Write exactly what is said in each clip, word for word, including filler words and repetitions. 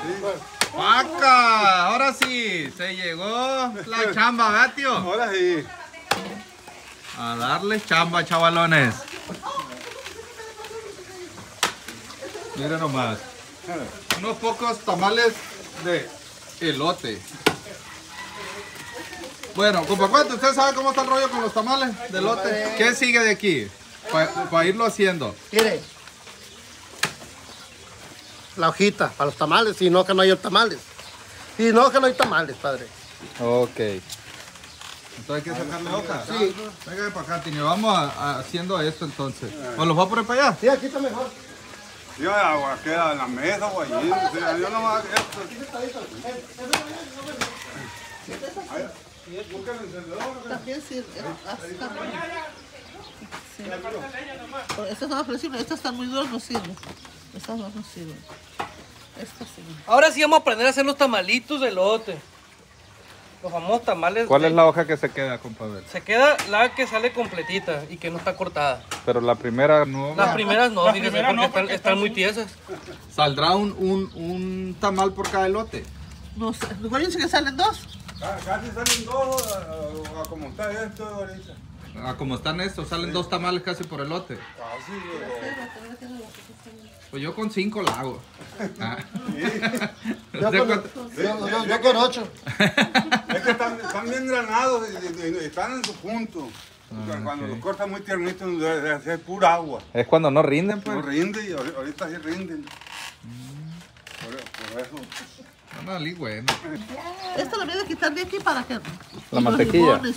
¡Paca! Ahora sí, se llegó la chamba, ¿verdad, tío? Ahora sí. A darle chamba, chavalones. Miren nomás. Unos pocos tamales de elote. Bueno, compa Cuento, ¿usted sabe cómo está el rollo con los tamales de elote? ¿Qué sigue de aquí? Para pa irlo haciendo. Mire. La hojita para los tamales, si no que no hay tamales. Si no que no hay tamales, padre. Ok. Entonces hay que sacarle hoja. Sí. Venga para acá, Tini. Vamos a, a haciendo esto entonces. ¿O los voy a poner para allá? Sí, aquí está mejor. Yo agua queda en la mesa o allí. O sea, yo no voy a esto. También sirve. Sí. Estas son flexibles, estas están muy duras, no sirven. Estas no, no sirven. Estas sirven. Ahora sí vamos a aprender a hacer los tamalitos de elote. Los famosos tamales. ¿Cuál de... es la hoja que se queda, compadre? Se queda la que sale completita y que no está cortada. Pero la primera no. Las primeras no, Las fíjese, primeras porque, no, están, porque están están muy muy- tiesas. ¿Saldrá un, un, un tamal por cada elote? No sé, acuérdense que salen dos. Casi salen dos a, a como está esto ahorita. Ah, como están estos, salen dos tamales casi por elote. Casi. Pues yo con cinco la hago. Ah. Yo ¿Usted con, cuánto? yo, yo- yo con ocho. Es que están, están bien granados y, y- y están en su punto. Ah, Cuando ok. los cortan muy tiernitos, debe de hacer pura agua. Es cuando no rinden, pues. No rinde y ahori- ahorita sí rinden. Por, por eso. No, no, li, bueno. Esto lo voy a quitar de aquí para que... La los mantequilla. limones.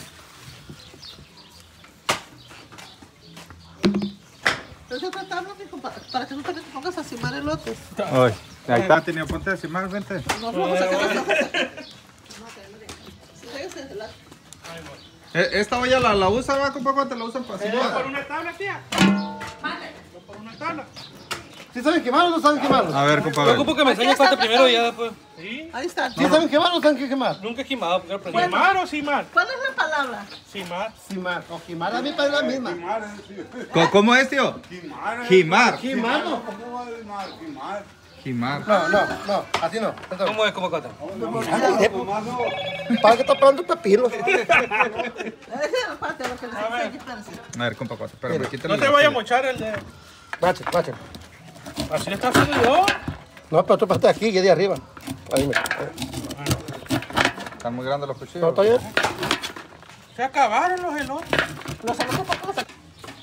Estoy tratando, mijo, para, para que tú también te pongas a cimar elotes. Ay, ahí está, tenía ponte de cimar, vente. Nos vamos a sacar las hojas aquí. Sí, cállese de la- Eh, ¿Esta olla la, la usa, va, compa? ¿Cuánto la usan para ¿Por cimar? una tabla, tía? ¿Por una tabla? ¿Sí saben quemar o no saben quemar? A ver, compa, a Yo ver. ocupo que me enseñes Aquí está, parte primero y ya después. ¿Sí? Ahí está. ¿Sí saben quemar o no saben qué quemar? Nunca he quemado, porque aprendí. ¿Simar o simar? ¿Cuál es la palabra? Simar. Quemar. O quemar a mí para la misma. Quimar, eh, sí. ¿Cómo, cómo es, tío? Quimar. eh. Jimar. Quemar no. ¿Cómo va el mar? Quimar. Jimar. No, no, no. Así no. ¿Cómo es, como cota? Tomás no. ¿Para qué está pegando el pepino? Esa es la parte de lo que les enseño, espérense. A ver, compa, cuatro. Espérame, quítale No te la vaya a silla. mochar el de... Bache, bache. Así le está haciendo yo. No, pero tú pasaste aquí y de arriba. Ahí, mira. Están muy grandes los ¿No cuchillos. está bien? Se acabaron los elotes. Los elotes, ¿para qué los sacan?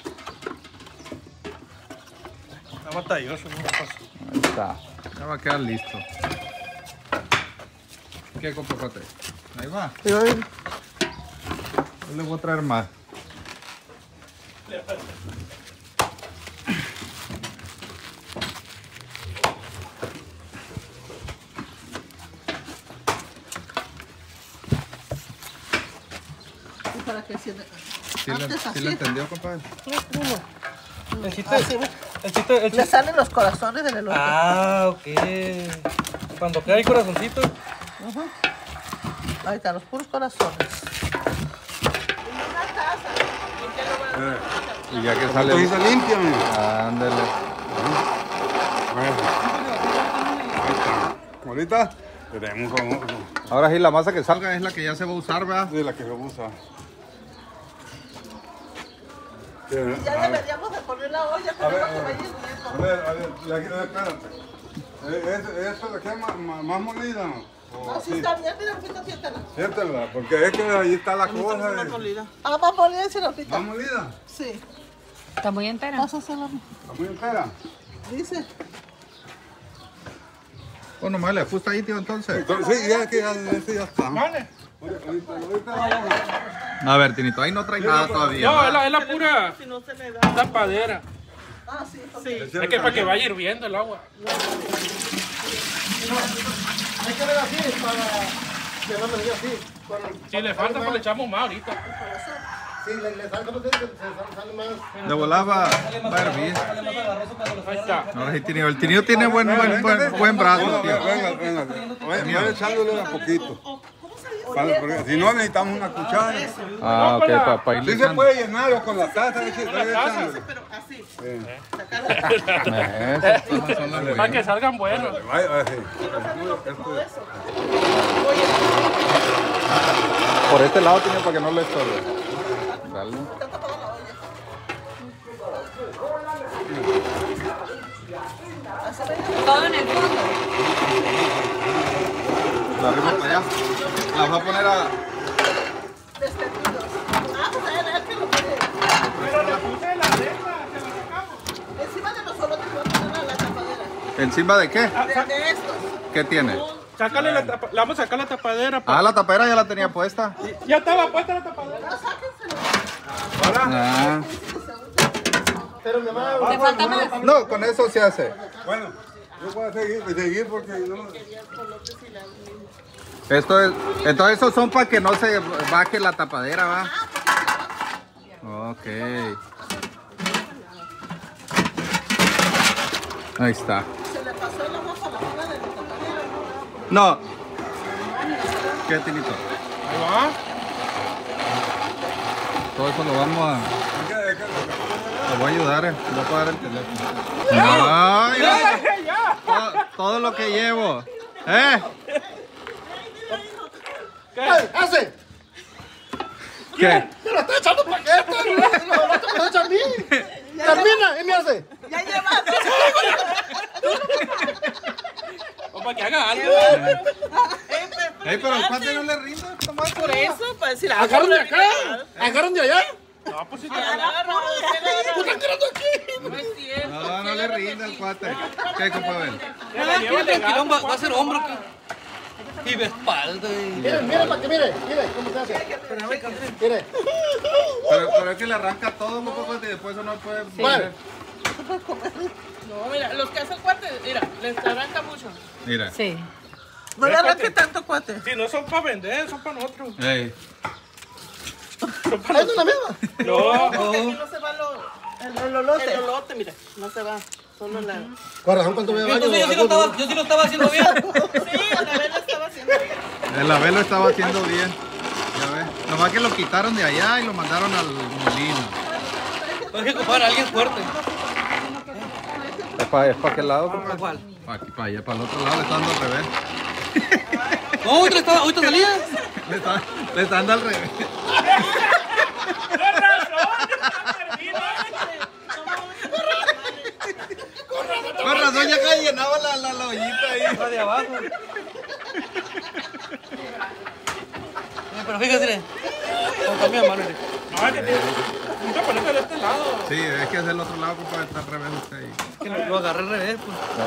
Está batalloso, no me pasa. Ahí está. Ya va a quedar listo. ¿Qué, compa, cuate? Ahí va. Sí, ahí. Yo le voy a traer más. Y para que se... ¿Sí le, Antes sí así. le entendió, compadre? El chiste, Así, el chiste, el le chiste. salen los corazones del elote. Ah, ok. Cuando queda el corazoncito. Ujú. Ahí están los puros corazones. Y ya que Esto sale. sí se limpia, mira. Ándale. Ahorita tenemos como Ahora sí, la masa que salga es la que ya se va a usar, ¿verdad? de la que se usa. Ya deberíamos de poner la olla, A pero ver, no que a vaya ver, hirviendo. a ver, a ver, la, eh, espérate. Eh, es- ¿Esta la queda más, más, más molida, no? ¿O No, sí así? está bien, mira, Rufito, siéntala. Siéntala, porque es que ahí está la cosa. Ah, eh. más molida, sí, Rufito. ¿Más molida? Sí. Está muy entera. Vas a hacerlo. ¿Está muy entera? Dice. Bueno, más le ajusta ahí, tío, entonces. Entonces, sí, ya que ya, ese ya está. Vale. Ahorita, ahorita vamos a- A ver, Tinito, ahí no trae nada todavía. No, es ¿verdad? la, es la pura Si no se le da. tapadera. Ah, sí. Sí. Es que para que vaya hirviendo el agua. Hay que ver así para que no me diga así. Para- Si le falta, pues le echamos más ahorita. Sí, le, le sale, ¿cómo se dice? Se sale, sale más. De volada va, va a hervir. Ahí está. Ahora sí, Tinito. El Tinito tiene buen, buen, buen, buen brazo, Venga, tío. venga, venga. Vaya, vaya echándole a poquito. Para- porque si no necesitamos una cuchara. Ah, ok, para pa irle Sí se echando. puede llenarlo con la taza. eche- eche- Sí, echándole. pero así. Sí. Sacarlo. Esas son las Para buenas. que salgan buenos. Ay, ay, sí. Todo eso. Por este lado tiene para que no le estorbe. Dale. Todo en el fondo. La arriba para allá. La voy a poner a. Desteñidos. Ah, pues a él, a él que lo quiere. Encima de los solotes voy a poner la tapadera. ¿Encima de qué? De, de estos. ¿Qué tiene? Sácale la tapa, le vamos a sacar la tapadera. pa- Ah, la tapera ya la tenía puesta. Ya estaba puesta la tapadera. No, sáquenselo. Ah. ¿Te falta más? No, con eso se hace. Bueno, yo voy a seguir, seguir porque no. Esto es, entonces esos son para que no se baje la tapadera, ¿va? Ok. Ahí está. Se le pasó el agua por la fila de la tapadera. No. ¿Qué, Tinito? Ahí va. Todo eso lo vamos a... ¿Qué- qué- Te voy a ayudar, eh. Voy a pagar el teléfono. Ay, ay, todo, todo lo que llevo. ¿Eh? ¡Ey, hace! ¿Qué? ¡Me lo está echando para qué! ¡No, no te lo echa a mí! ¡Termina! ¿Y me hace? Ya llevas. O para que haga algo. Ey, pero el cuate no le rinde. Tomás, Por eso, para decir algo. ¡Agarran de acá! ¡Agarran de allá! No, pues sí te ¡Pues están tirando aquí! No es cierto. No, no le rinde al cuate. ¿Qué, compadre? Ah, qué tranquilón, va, va a ser hombro aquí. Y de espalda. Y... Miren, miren para que mire, mire cómo se hace. Mire. Pero, pero es que le arranca todo un poco y después uno puede... Bueno. No, mira, los que hacen cuate, mira, les arranca mucho. Mira. Sí. No le arranque tanto cuate. Si no son para vender, son para nosotros. Ey. ¿Ahí es la misma? No. Porque aquí no se va lo, el, el olote. El olote, mira, no se va. Solo la... Con razón, cuando me baño. Entonces yo sí, lo estaba, yo sí lo estaba haciendo bien. Sí, la vela estaba haciendo bien. El Abel lo estaba haciendo bien. Ya ves. Nomás que lo quitaron de allá y lo mandaron al molino. Hay que ocupar a alguien fuerte. ¿Es para, es para qué lado? ¿Para cuál? Para aquí, para allá, para el otro lado, le está dando al revés. No, ahorita, estaba, ahorita salía. Le está, le está dando al revés. Con razón ya que llenaba la, la, la ollita ahí. La de abajo. Eh, pero fíjate, con cambio de mano. mire. No, es que tiene. Nunca ponerte de este lado. Sí, es que es del otro lado, compadre, está al revés usted ahí. Que lo, lo agarré al revés,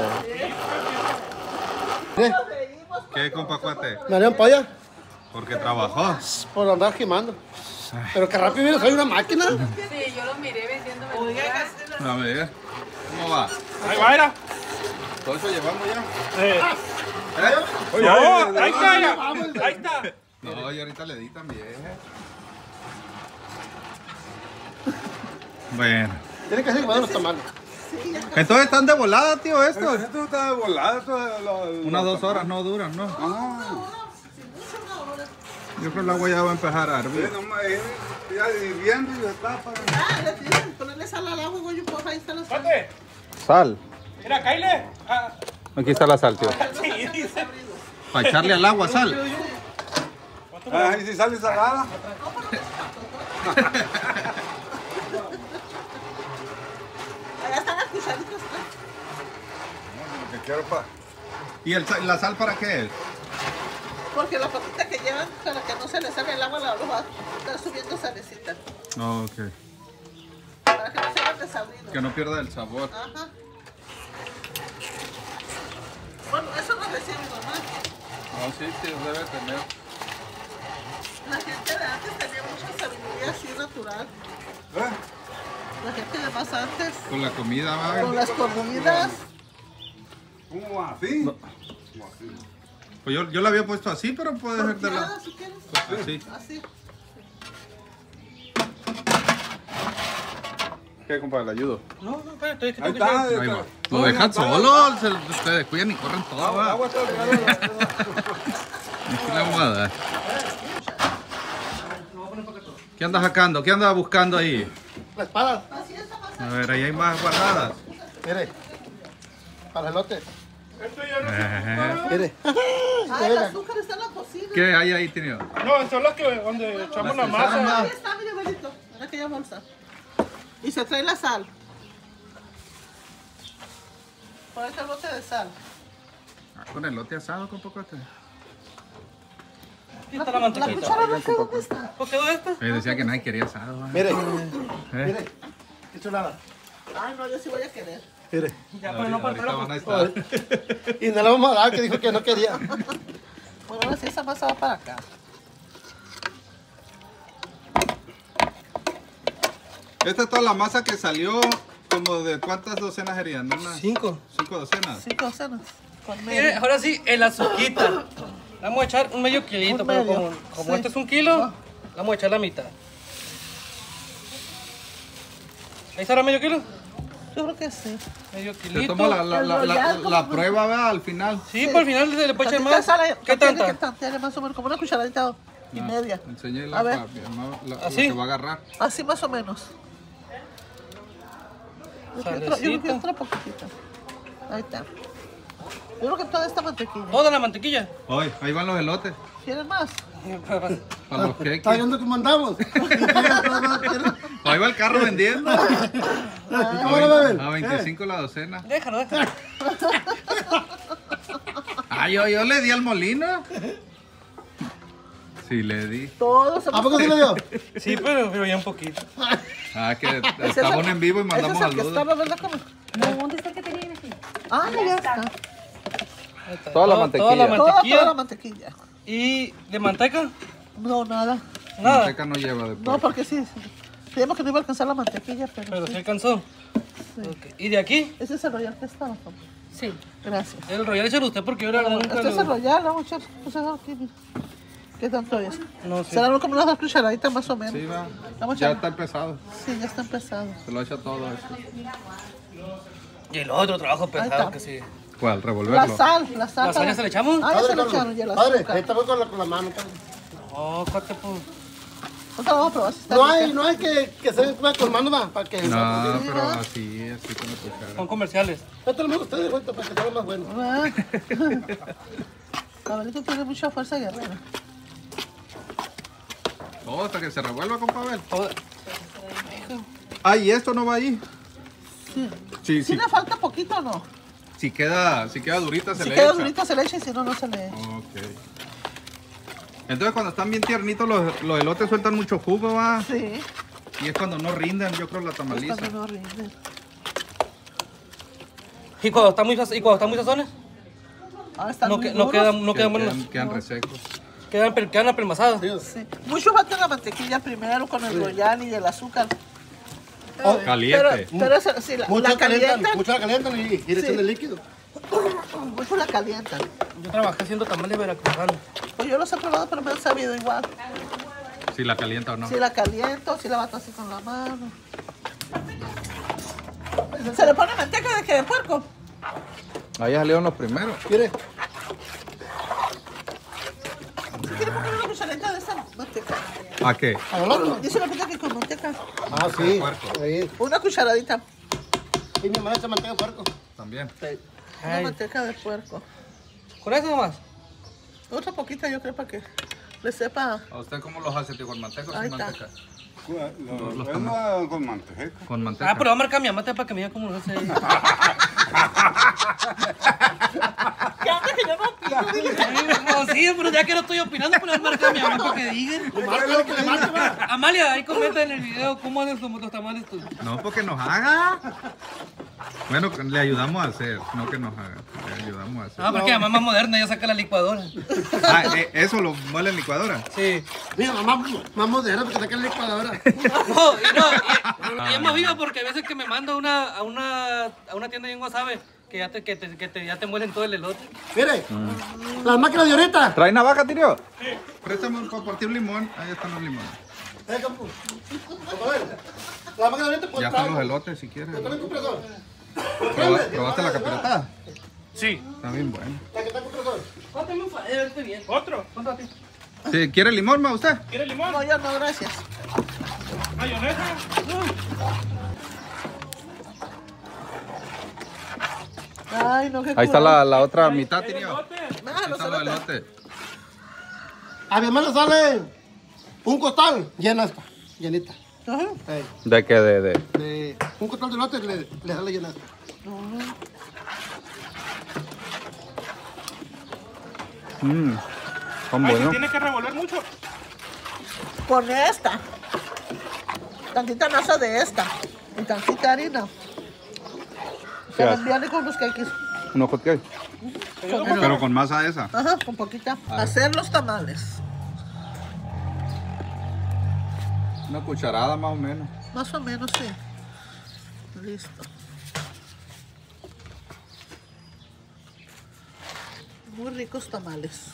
pues. ¿Qué, compa cuate? ¿Me harían para allá? Porque trabajó. Por andar quemando. Pero que rápido, mira, soy una máquina. Sí, yo lo miré vendiendo verduras. A ver, ¿cómo va? Ahí va, era. Todo eso llevamos ya. Eh. ¿Eh? Oye, No, oye, ahí oye, está, ya. Ahí está. No, yo ahorita le di también. Bueno. Tiene que ser que me dan los tamales. Entonces están de volada, tío, estos. Esto está de volada. Esto es lo- lo- Unas dos horas no duran, ¿no? Ah, Yo creo que el agua ya va a empezar a sí, hervir. nomás, eh, ya hirviendo y está para... Ah, le tienen que ponerle sal al agua, güey, por ahí está la sal. Pate. Sal. Mira, Kyle. Ah, Aquí está la sal, tío. sí, dice. Para echarle al agua sal. Ay, si sale salada. Allá están las cucharitas. ¿no? Lo que quiero para... ¿Y el, sa- la sal para qué es? Porque la patita que llevan, para que no se le salga el agua, la lo va a estar subiendo salecita. Oh, ok. Para que no se hagan desabridos. Que no pierda el sabor. Ajá. Bueno, eso no decía mi mamá. No, sí, sí, debe tener. La gente de antes tenía mucha sabiduría así natural. ¿Eh? La gente de más antes, Con la comida, va. con las comidas. ¿Cómo así? ¿Cómo así? Pues yo, yo la había puesto así, pero puede ser de la... Torteadas, si quieres. Así. Así. ¿Qué, compadre? ¿Le ayudo? No, no, espérate, estoy Ahí que está. Ahí está. va. Lo dejan solo, se, se descuidan y corren todo, Agua, va. agua está al final de la- Aquí le vamos a dar. andas sacando? ¿Qué andas buscando ahí? La espada. A ver, ahí hay más guardadas. Mire. Para el elote. Eh, Mire. Ah, el azúcar está en la cocina. ¿Qué hay ahí, tío? No, son las que donde echamos la Las que masa. Ahí está, mire, abuelito. En aquella bolsa. Y se trae la sal. Por este bote de sal. Ah, con elote asado con pocote. Aquí está la La mantequilla. cuchara no sé dónde está. ¿Por qué esta? Eh, decía que nadie quería asado. ¿eh? Mire. ¿Eh? Mire. Qué chulada. Ay, no, yo sí voy a querer. Mire. Ya, pero no Ahorita para van a estar. Y no le vamos a dar, que dijo que no quería. Bueno, ahora sí esa masa va para acá. Esta es toda la masa que salió, como de cuántas docenas serían, ¿no? Unas Cinco. cinco docenas. Cinco docenas. Con Mire, medio. ahora sí, el azuquita. Le vamos a echar un medio kilito, Un pero medio. como, como Sí. este es un kilo, le vamos a echar la mitad. ¿Ahí estará medio kilo? Yo creo que sí. Medio Te kilito. tomo la, la, la, la, Royal, la como- prueba, ¿verdad? Al final. Sí, por el final se le puede echar Tantita más. sal ahí. ¿Qué Tiene que tanta? tantearle más o menos, como una cucharadita y Ah, media. Enseñé A la, ver. papi, la, la, ¿Así? que va a agarrar. Así más o menos. Yo creo que otra- yo creo que otra poquitita. Ahí está. Yo creo que toda esta mantequilla. Toda la mantequilla. Hoy, ahí van los elotes. ¿Quieren más? Para los queques. ¿Está viendo cómo andamos? Ahí va el carro vendiendo. ¿Cómo lo ven? A veinticinco la docena. Déjalo, déjalo. Ah, yo, yo le di al molino. Sí, le di. Todos. ¿A poco sí le dio? Sí, pero, pero ya un poquito. Ah, que Ese es estamos el- en vivo y mandamos ese es el que saludos. estaba, ¿verdad? ¿Cómo? ¿Dónde está el que tenía aquí? Ah, ya está. Ahí está. Toda la Toda- mantequilla. Toda la Toda, toda mantequilla. la mantequilla. ¿Y de manteca? No, nada. Nada. Manteca no lleva de No, puerco. porque sí. Creíamos que no iba a alcanzar la mantequilla, pero, Pero sí. se alcanzó. Sí. Ok. ¿Y de aquí? Ese es el royal que estaba. papá. Sí. Gracias. El royal échalo usted porque yo ahora nunca Este es lo- el royal, vamos a echar. Vamos a echar aquí, mira. ¿Qué tanto es? No sé. Serán como unas dos cucharaditas más o menos. Sí, va. Vamos a Ya echar. está empezado. Sí, ya está empezado. Se lo echa todo eso. Y el otro trabajo Ahí pesado está. que sí. ¿Cuál? La Revolverlo. sal, la sal. ¿La sal ya se le echamos? Ah, ya se le Carlos. echaron, ya la Padre, azúcar. ahí estamos con la, con la mano. padre. No, cuate, pues. Otra vamos a probar si está No rica. hay, no hay que, que se con con mano, va, para que... No, Sí, pero ¿verdad? así, así con la cuchara. Son comerciales. Esto lo me gusta ustedes, ahorita, para que sea más bueno. Ah. Abelito tiene mucha fuerza guerrera. Todo hasta que se revuelva con Pavel. Todo- Ah, ¿y esto no va ahí? Sí. Sí, ¿Sí sí. le falta poquito o no? Si queda, si queda durita se Si le queda echa. durito se le echa y si no, no se le echa. Ok. Entonces cuando están bien tiernitos los, los elotes sueltan mucho jugo, va. Sí, Y es cuando no rinden, yo creo, la es tamaliza. cuando no rinde. ¿Y cuando están muy, saz- y cuando están muy sazones? Ah, están No, muy que, no duros. quedan, no Que- quedan buenos. quedan, quedan resecos. Quedan, pel- quedan apelmazados. Sí. Mucho falta la mantequilla primero con el royal y el azúcar. Oh, caliente. Pero, pero esa- sí, la, Muchos la calientan, calientan, muchos la calientan y, y le echan Sí. el líquido. mucho la calientan. Yo trabajé haciendo tamales veracruzanos. Pues yo los he probado, pero me han sabido igual. Si la calienta o no. Si la caliento, si la bato así con la mano. ¿Se le pone manteca de qué? ¿De puerco? Ahí salieron los primeros. Mire, Si quiere poner una cucharadita de esa manteca. ¿A qué? al otro. Dice la gente que con manteca. Ah, sí. puerco. Ahí. Una cucharadita. Y mi mamá echa manteca de puerco. También. Una Ay. manteca de puerco. ¿Con eso nomás? Otra poquita yo creo para que le sepa. ¿A usted cómo los hace, tío? ¿Con manteca o Ahí sin está. manteca? Lo- los es más con manteca. Con manteca. Ah, pero va a marcar mi amante para que me diga cómo lo hace. ¿Qué onda que yo no opino? Dile. No, sí, pero ya que no estoy opinando, pero va a marcar mi amante para que digan. Amalia, ahí comenta en el video cómo haces los los tamales tú. No, porque nos haga. Bueno, le ayudamos a hacer, no que nos haga. Le ayudamos a hacer. Ah, porque la mamá más moderna ya saca la licuadora. Ah, eh, eso lo muele en licuadora. Sí. Mira, mamá, más moderna porque saca la licuadora. No, y no, y, y es más viva porque a veces que me manda una, a, una, a una tienda en Guasave que ya te, que te, que te, ya te muelen todo el elote. Mire, las máquinas de ahorita. ¿Trae navaja, tío? Sí. Préstame un- para partir un limón. Ahí están los limones. Eh, campo. Vamos a ver. Las máquinas de ahorita pues Ya están los elotes, si quieres. ¿Cuál es tu compresor? Proba- ¿Probaste la capirotada? Sí. Está bien bueno. La que está en compresor. Cuéntame un favor, verte bien. ¿Otro? Cuéntate. Sí, ¿quiere limón, ma, usted? ¿Quiere limón? No, yo no, gracias. mayonesa. Ay, no, qué Ahí está curado. la, la otra mitad, El tío. elote. Ah, Ahí los está lo del elotes. lote. A mi mamá le sale un costal llena esta, llenita. Ajá. Ey, ¿De qué? De, de. de un costal de lote le, le sale llena esta. Mmm. Son Ay, se buenos. tiene que revolver mucho. Con esta. Tantita masa de esta. Y tantita harina. Se hace? ven bien ricos los cakes. Unos hot cakes. Con- Pero con masa esa. Ajá, con poquita. Hacer los tamales. Una cucharada más o menos. Más o menos, sí. Listo. Muy ricos tamales.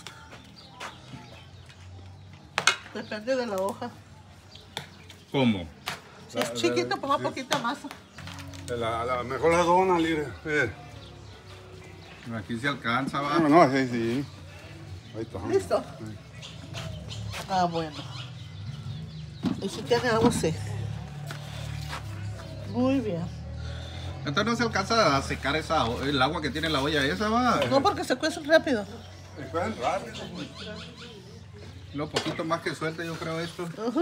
Depende de la hoja. ¿Cómo? Si es chiquito, ponga poquita masa. La, la mejor la dona, Lire. Eh. Aquí se alcanza, va. No, no, sí, sí. Ahí está. ¿Listo? Ah, bueno. Y si tiene agua, sí. Muy bien. Entonces no se alcanza a secar esa, o- el agua que tiene la olla esa, va. No, porque se cuece rápido. Se pueden rápido. Lo poquito más que suelta, yo creo esto. Ajá.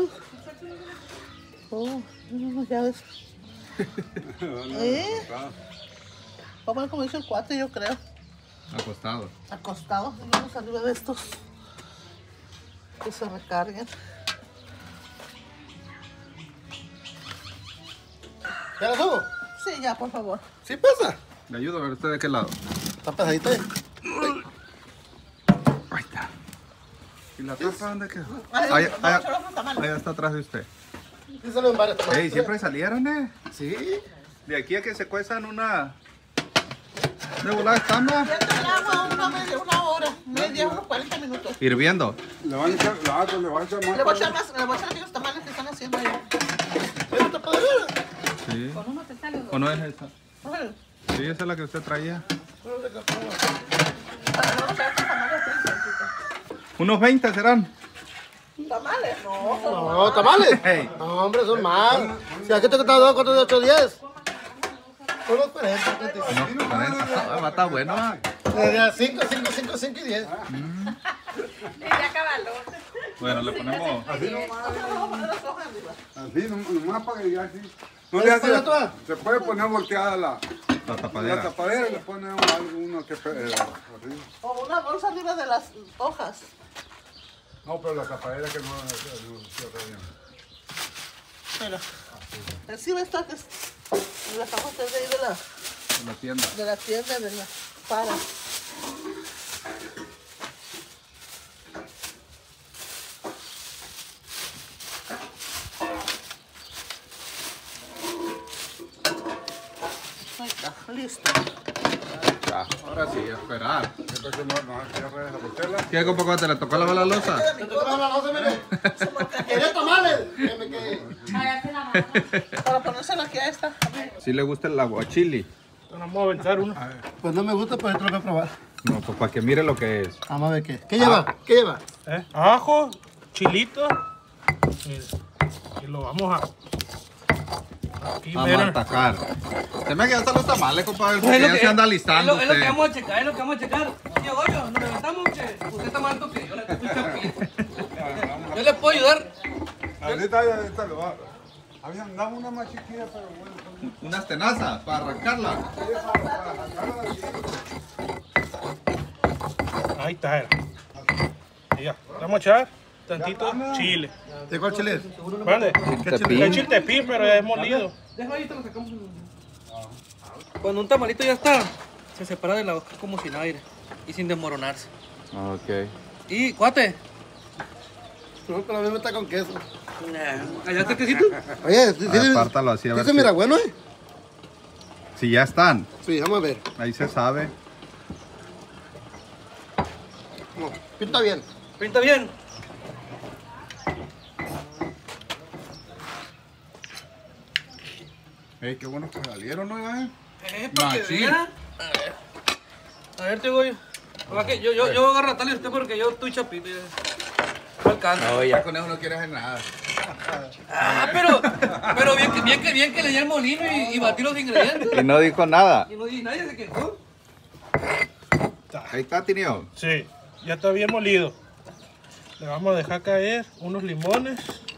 Oh, no, ya ves. ¿Eh? Vamos a ver como dice el cuate, yo creo. Acostado. Acostados, y vamos arriba de estos. Que se recarguen. ¿Ya la subo? Sí, ya, por favor. ¿Sí pesa? ¿Le ayudo a ver usted de qué lado? Está pesadita. ¿Eh? Ahí está. ¿Y la tapa dónde quedó? Ay, Ahí, vamos ahí- a hacer otros tamales. ahí está atrás de usted. Sí salen varias. Ey, siempre salieron, eh. Sí. De aquí a que se cuezan una... De volada están, ¿no? Siente el agua una, media, una hora, media, unos cuarenta minutos. Hirviendo. Le van a echar, la otra le van a echar más. Le voy a echar más, le voy a echar aquí los tamales que están haciendo ahí. ¿Esta tapadera? Sí. Con uno te sale. ¿O no es esa? Ay, Sí, esa es la que usted traía. para no hacer estos tamales así, Unos veinte serán. ¿tamales? No, son No, tamales. Hey. No, hombre, son más. Si aquí te costaba dos, cuatro, ocho, diez. Unos cuarenta, treinta y cinco. Unos cuarenta. Ah, va, está bueno. ah. De cinco, cinco, cinco, cinco y diez. Y ya cabaló. Bueno, le ponemos... Así nomás. Así nom- nomás para que ya así. No ¿Puedes le hace. poner toda? Se puede poner volteada la, La la tapadera. tapadera y le ponemos algo uno que. pe- eh, arriba. O una bolsa arriba de las hojas. No, pero la tapadera que no, no, no cierra bien. Mira. Recibe esto que es la dejamos de ahí de la, En la tienda. de la tienda de la para. Ahí está, listo. Ya, ahora sí, a esperar. Entonces no, no cierra esa botella. ¿Qué, compa, cuando te le tocó lavar la losa? ¿Te tocaba la loza, mire? ¿Quería tamales? Que me quedé. Ay, hace la mano. Para ponérsela aquí a esta. Si le gusta el aguachili. Vamos a aventar uno. Pues no me gusta, pero esto lo voy a probar. No, pues para que mire lo que es. Vamos a ver qué. ¿Qué lleva? ¿Qué lleva? ¿Eh? Ajo, chilito. Y, y lo vamos a. Aquí, A mira. matacar. Se me quedan hasta los tamales, compadre, Pues porque es lo ya que- se anda es listando lo, es lo que usted. vamos a checar, es lo que vamos a checar. Tío Goyo, nos levantamos, che. Usted está más alto que yo, la que estoy chapín. Yo le puedo ayudar. Ahorita, ahorita lo va. Habían dado una más chiquita, pero bueno. Unas tenazas para arrancarla. Ahí está, era. Y ya. Vamos a echar tantito chile. ¿De cuál chile es? ¿Vale? Tepín. Es chiltepín, pero ya es molido. Déjalo ahí, te lo sacamos. Cuando un tamalito ya está, se separa de la hoja como sin aire y sin desmoronarse. Ok. Y, cuate, No, pero a mí me está con queso. allá está el quesito. Oye, sí, sí, Apártalo así, a sí ver se si- mira bueno, ¿eh? Si ya están, Sí, vamos a ver. ahí se sabe. No, pinta bien. Pinta bien. Ey, qué bueno que salieron, ¿no? Eh? Eh, para que Machín. viera. A ver. A ver, tío Goyo. Oiga, que Yo, yo, yo voy a agarrar a usted porque yo estoy chapito. ya. No alcanza. No, ya con eso no quieres hacer nada. Ah, pero, pero bien, que, bien, que, bien que le di al molino y, y batí los ingredientes. Y no dijo nada. Y no dije, nadie se quejó. Ahí está, Tinio. Sí, ya está bien molido. Le vamos a dejar caer unos limones.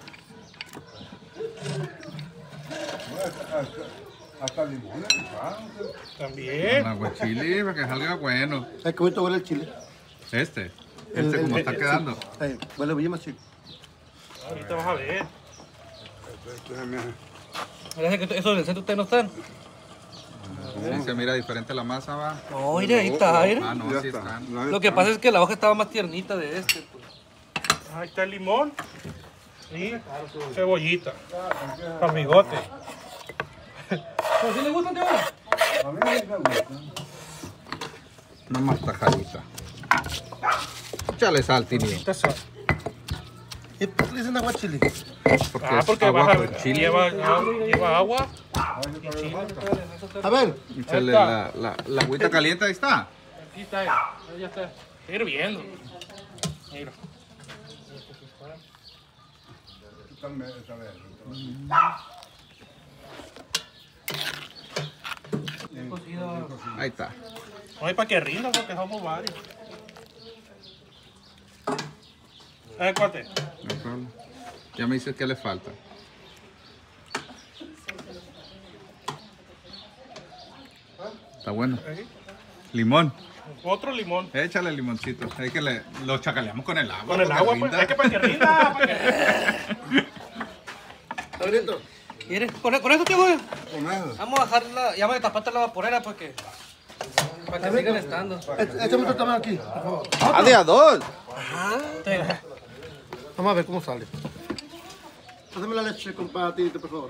Hasta limones, ¿sabes? También. Un aguachile para que salga bueno. Ay, qué bonito huele el chile. Este. El- Este el- como el- está sí. quedando. Ay, huele bien más chico. Ahorita vas a ver. Déjame. Parece que esos del centro ustedes no están. Sí, se mira diferente la masa, va. No, mire, ahí está, mire. Ah, no, Ya sí está. están. No, Lo que pasa es que la hoja estaba más tiernita de este. Pues. Ahí está el limón. Y cebollita. Para bigote. ¿Pero sí le gustan, tío? A mí me gusta. Una más tajadita. Échale sal, Tinio. Esta sal. ¿Y por qué le dicen aguachile? Porque Ah, es porque agua vas a, con chile. lleva, lleva agua. A ver, Échale la, la, la agüita caliente, ahí está. Aquí está, ya ya está. Está hirviendo. Mira. Esta me- esta vez. Ahí está. No hay para que rinda porque somos varios. A ver, cuate. No hay problema. Ya me dices que le falta. Está bueno. Ahí. Limón. Otro limón. Échale el limoncito. Es que le, lo chacaleamos con el agua. Con el para que agua, pues. rinda. Es que para que rinda. Para que... Gabrielito. ¿Quieres? ¿Con, con eso, tío, güey? Con eso. Vamos a dejarla, ya me tapaste la vaporera para que, para que sigan estando. Échame otro tamal aquí, por favor. Ah, de a dos. Vamos a ver cómo sale. Pásame la leche, compadre, por favor.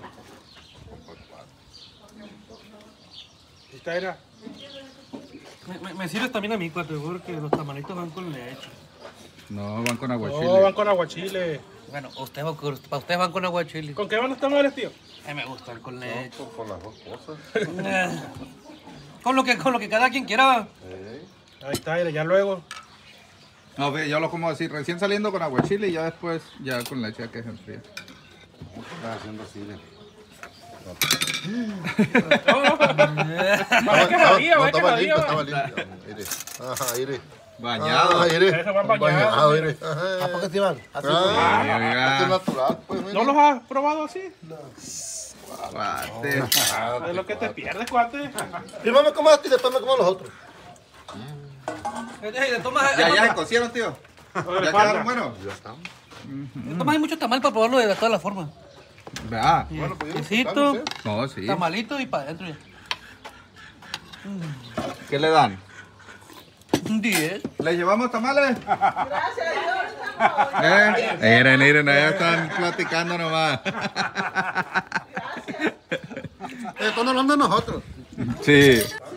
Esta era. Me, me, me sirves también a mí, cuate, porque los tamalitos van con leche. No, van con aguachile. No, van con aguachile. Bueno, ustedes van con, para ustedes van con aguachile. ¿Con qué van los tamales, tío? A mí me gustan con leche. Por las dos cosas. Eh, con lo que con lo que cada quien quiera. va. Ahí está, mira, ya luego. No, ve, yo lo como así, recién saliendo con aguachile y ya después, ya con leche que se enfría. Está haciendo así, ¿eh? Va a quejadilla, va a quejadilla. Estaba limpio. Mire. Ajá, mire. Bañado. Ah, mire. Ese van bañados. Bañado, mire. ¿A poco te van? Así. Ay, Esto es oiga, natural, pues. mire. ¿No los has probado así? cuate. Es lo que te pierdes, cuate. Primero me como esto y después me como los otros. Eh, le tomas, Ya, le ya se tomas- cocieron, tío. Lo que Ya le falta. quedaron buenos. le tomas ahí mucho tamal para probarlo de todas las formas. Vea. Bueno, pues yo Quesito, No, sí. tamalito y para adentro ya. ¿Qué le dan? Un diez. ¿Le llevamos tamales? ¿Eh? Miren, miren, ya están platicando nomás. Están hablando de nosotros. Sí.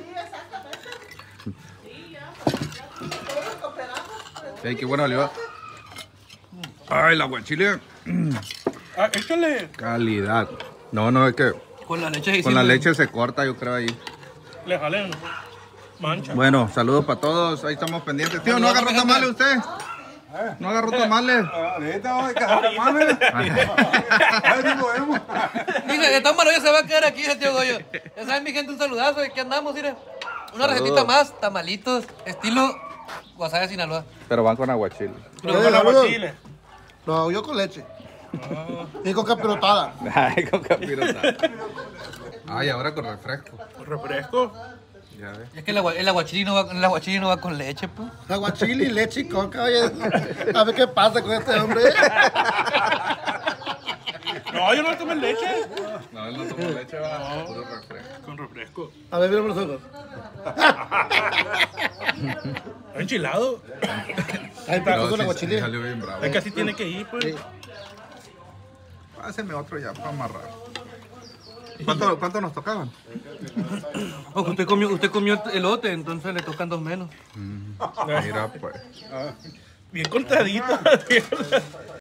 Ay, qué bueno oliva. Ay, el aguachile. Ah, échale. Calidad. No, no, es que Con la leche. con la leche se corta, yo creo ahí. Le jalen mancha. Bueno, saludos para todos. Ahí estamos pendientes. Tío, ¿no agarró tamales usted? ¿No agarró tamales? Ahorita vamos a dejar de madre. Ahí digo, vemos. Dice que Tom ya se va a quedar aquí, el tío Goyo. Ya saben, mi gente, un saludazo. ¿Qué andamos, mire? Una recetita más, tamalitos, estilo Guasave, Sinaloa. Pero van con aguachile. Pero con aguachile. No, yo con leche. Y con capirotada. Ay, con capirota. Ay, ahora con refresco. Refresco. Ya ves. Es que el, agua, el, aguachile no va, el aguachile no va con leche, pues. Aguachile, leche y coca. Oye, a ver qué pasa con este hombre. No, yo no tomo leche. No, él no toma leche, va. Puro refresco. Con refresco. A ver, mira los ojos. Está enchilado. Ay, pero Pero con sí, aguachile. salió bien bravo. Es que así tiene que ir, pues. Páseme otro ya para amarrar. ¿Cuánto, cuánto nos tocaban? Ojo, usted comió, usted comió elote, entonces le tocan dos menos. Mira, pues. Bien contadito.